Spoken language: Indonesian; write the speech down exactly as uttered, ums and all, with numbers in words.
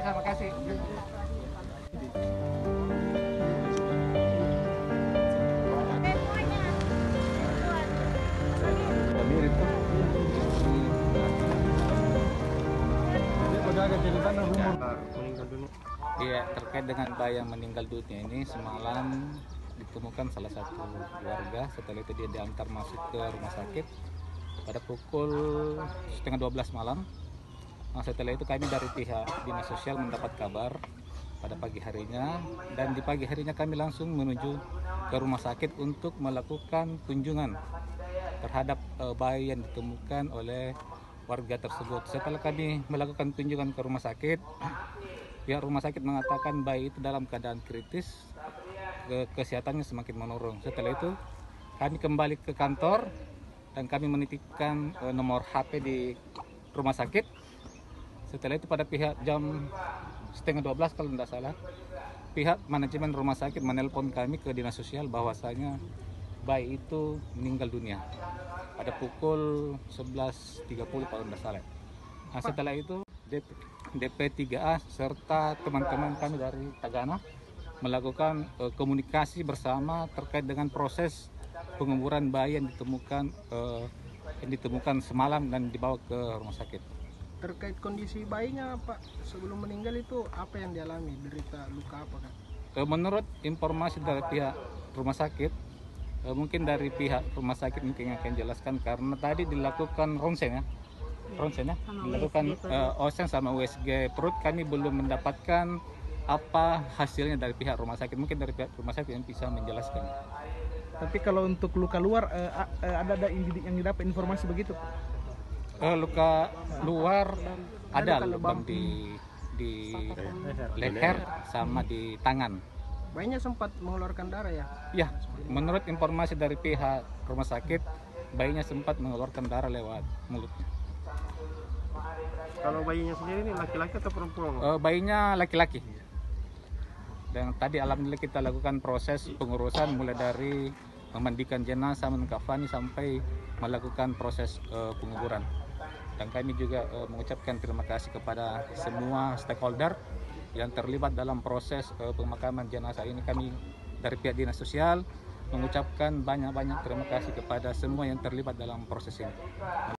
sama kasih. Mirip tuh. Jadi pada ada cerita rumor meninggal dunia. Iya, terkait dengan bayi yang meninggal dunia ini semalam ditemukan salah satu keluarga. Setelah itu dia diantar masuk ke rumah sakit pada pukul setengah dua belas malam. Nah, setelah itu kami dari pihak dinas sosial mendapat kabar pada pagi harinya, dan di pagi harinya kami langsung menuju ke rumah sakit untuk melakukan kunjungan terhadap uh, bayi yang ditemukan oleh warga tersebut. Setelah kami melakukan kunjungan ke rumah sakit, pihak rumah sakit mengatakan bayi itu dalam keadaan kritis, ke kesehatannya semakin menurun. Setelah itu kami kembali ke kantor dan kami menitipkan uh, nomor H P di rumah sakit. Setelah itu pada pihak jam setengah dua belas kalau tidak salah, pihak manajemen rumah sakit menelpon kami ke dinas sosial bahwasanya bayi itu meninggal dunia pada pukul sebelas tiga puluh kalau tidak salah. Nah, setelah itu D P tiga A serta teman-teman kami dari Tagana melakukan uh, komunikasi bersama terkait dengan proses penguburan bayi yang ditemukan uh, yang ditemukan semalam dan dibawa ke rumah sakit. Terkait kondisi bayinya Pak, sebelum meninggal itu apa yang dialami, derita luka apa kan? Uh, menurut informasi dari pihak rumah sakit, uh, mungkin dari pihak rumah sakit mungkin akan jelaskan karena tadi dilakukan ronsen ya. Ronsen ya, dilakukan uh, osen sama U S G perut. Kami belum mendapatkan apa hasilnya dari pihak rumah sakit. Mungkin dari pihak rumah sakit yang bisa menjelaskan. Tapi kalau untuk luka luar uh, uh, ada ada yang didapat informasi begitu? Uh, luka luar ada lubang di di leher sama di tangan. Bayinya sempat mengeluarkan darah ya? Ya, menurut informasi dari pihak rumah sakit, bayinya sempat mengeluarkan darah lewat mulutnya. Kalau bayinya sendiri ini laki-laki atau perempuan? Uh, bayinya laki-laki. Dan tadi alhamdulillah kita lakukan proses pengurusan mulai dari memandikan jenazah, mengkafani sampai melakukan proses uh, penguburan. Dan kami juga uh, mengucapkan terima kasih kepada semua stakeholder yang terlibat dalam proses uh, pemakaman jenazah ini. Kami dari pihak dinas sosial mengucapkan banyak-banyak terima kasih kepada semua yang terlibat dalam proses ini.